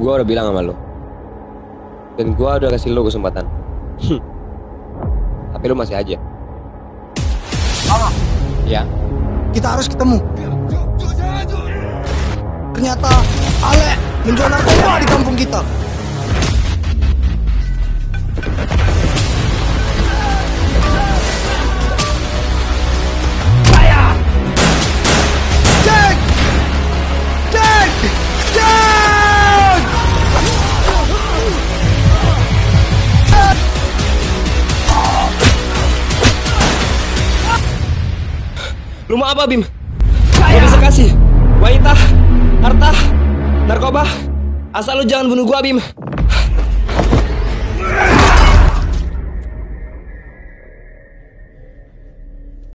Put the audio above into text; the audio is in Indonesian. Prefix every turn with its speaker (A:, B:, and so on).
A: Gua udah bilang sama lo. Dan gua udah kasih lo kesempatan. Tapi lo masih aja. Ya.
B: Kita harus ketemu. Ternyata Ale menjual narkoba di kampung kita. Jack! Jack! Jack!
A: Lu mau apa, Bim? Gua bisa kasih wanita, harta, narkoba. Asal lu jangan bunuh gua, Bim.